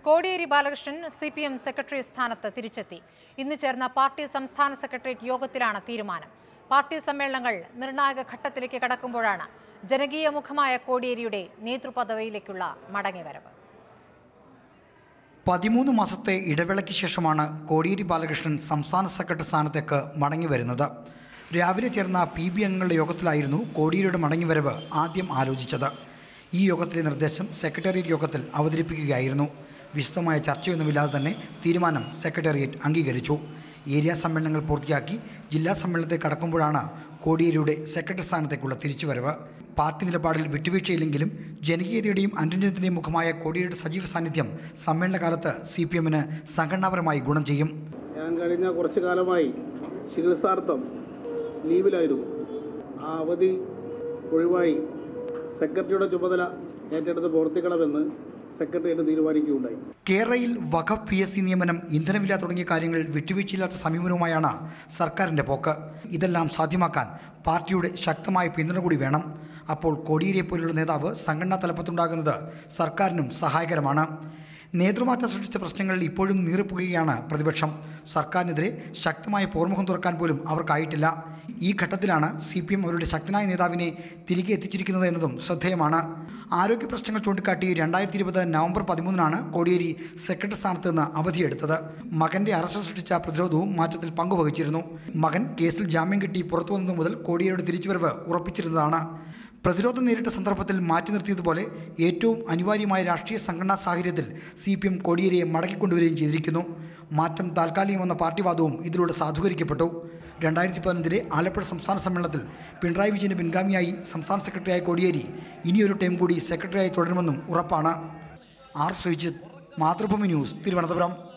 Kodiyeri Balakrishnan CPM secretary സ്ഥാനത്ത് തിരിച്ചെത്തി. ഇന്ന് ചേർന്ന പാർട്ടി സംസ്ഥാന സെക്രട്ടേറിയറ്റ് യോഗത്തിലാണ് തീരുമാനം. പാർട്ടി സമ്മേളനങ്ങൾ നിർണായക ഘട്ടത്തിലേക്ക് കടക്കുമ്പോഴാണ് ജനകീയ മുഖമായ കോടിയേരിയുടെ നേതൃപദവിയിലേക്കുള്ള മടങ്ങിവരവ്. 13 മാസത്തെ ഇടവേളയ്ക്ക് ശേഷമാണ് കോടിയേരി ബാലകൃഷ്ണൻ സംസ്ഥാന സെക്രട്ടറി സ്ഥാനത്തേക്ക് മടങ്ങിവരുന്നത്. രാവിലെ ചേർന്ന PB അംഗങ്ങളുടെ യോഗത്തിലായിരുന്നു കോടിയേരിയുടെ മടങ്ങിവരവ് ആദ്യം ആലോചിച്ചത്. ഈ യോഗത്തിലെ നിർദ്ദേശം സെക്രട്ടേറിയറ്റ് യോഗത്തിൽ അവതരിപ്പിക്കുകയായിരുന്നു. വിശദമായ ചർച്ചയൊന്നുമില്ലാതെ തന്നെ തീരുമാനം സെക്രട്ടേറിയറ്റ് അംഗീകരിച്ചു. ഏരിയ സമ്മേളനങ്ങൾ പൂർത്തിയാക്കി ജില്ലാ സമ്മേളനത്തിൽ കടക്കുമ്പോഴാണ് കോടിയേരിയുടെ സെക്രട്ടറി സ്ഥാനത്തേക്കുള്ള തിരിച്ചുവരവ്. പാർട്ടി നിലപാടിൽ വിട്ടുവീഴ്ചയില്ലെങ്കിലും ജനകീയതയുടെയും അനുരഞ്ജനത്തിൻ്റെയും മുഖമായ കോടിയേരിയുടെ സജീവ സാന്നിധ്യം സമ്മേളനകാലത്ത് CPMന് സംഘടനാപരമായി ഗുണം ചെയ്യും. ഞാൻ കഴിഞ്ഞ കുറച്ചു കാലമായി ചികിത്സാർത്ഥം ലീവിലായിരുന്നു. ആ അവധി ഒഴിവായി സെക്രട്ടറിയുടെ ചുമതല ഏറ്റെടുത്ത് പ്രവർത്തിക്കണമെന്ന് സെക്രട്ടറിയേറ്റ് തീരുമാനിക്കുകയുണ്ടായി. കേരളയിൽ വഖഫ് PSC നിയമനം, ഇന്ധനവില തുടങ്ങിയ കാര്യങ്ങൾ വിട്ടുവീഴ്ചയില്ലാത്ത സമീപനവുമായാണ് സർക്കാരിൻ്റെ പോക്ക്. ഇതെല്ലാം സാധ്യമാക്കാൻ പാർട്ടിയുടെ ശക്തമായ പിന്തുണ കൂടി വേണം. അപ്പോൾ കോടിയേരിയെപ്പോലുള്ള നേതാവ് സംഘടനാ തലപ്പത്തുണ്ടാകുന്നത് സർക്കാരിനും സഹായകരമാണ്. നേതൃമാറ്റം സൃഷ്ടിച്ച പ്രശ്നങ്ങളിൽ ഇപ്പോഴും നീറിപ്പുകയാണ് പ്രതിപക്ഷം. സർക്കാരിനെതിരെ ശക്തമായ പോർമുഖം തുറക്കാൻ പോലും അവർക്കായിട്ടില്ല. ഈ ഘട്ടത്തിലാണ് CPM അവരുടെ ശക്തനായ നേതാവിനെ തിരികെ എത്തിച്ചിരിക്കുന്നത് എന്നതും ശ്രദ്ധേയമാണ്. ആരോഗ്യ പ്രശ്നങ്ങൾ ചൂണ്ടിക്കാട്ടി 2020 നവംബർ 13 കോടിയേരി സെക്രട്ടറി സ്ഥാനത്ത് നിന്ന് അവധിയെടുത്തത്. മകൻ്റെ അറസ്റ്റ് സൃഷ്ടിച്ച പ്രതിരോധവും മാറ്റത്തിൽ പങ്കുവഹിച്ചിരുന്നു. മകൻ കേസിൽ ജാമ്യം കിട്ടി പുറത്തു വന്നത് മുതൽ കോടിയേരിയുടെ തിരിച്ചുവരവ് ഉറപ്പിച്ചിരുന്നതാണ്. പ്രതിരോധം നേരിട്ട സന്ദർഭത്തിൽ മാറ്റി നിർത്തിയതുപോലെ ഏറ്റവും അനിവാര്യമായ രാഷ്ട്രീയ സംഘടനാ സാഹചര്യത്തിൽ CPM കോടിയേരിയെ മടക്കിക്കൊണ്ടുവരികയും ചെയ്തിരിക്കുന്നു. മാറ്റം താൽക്കാലികമെന്ന പാർട്ടിവാദവും ഇതിലൂടെ സാധൂകരിക്കപ്പെട്ടു. 2015 ആലപ്പുഴ സംസ്ഥാന സമ്മേളനത്തിൽ പിണറായി വിജയൻ്റെ പിൻഗാമിയായി സംസ്ഥാന സെക്രട്ടറിയായ കോടിയേരി ഇനിയൊരു ടൈം കൂടി സെക്രട്ടറിയായി തുടരുമെന്നും ഉറപ്പാണ്. R Sreejith, Mathrubhumi news, Thiruvananthapuram.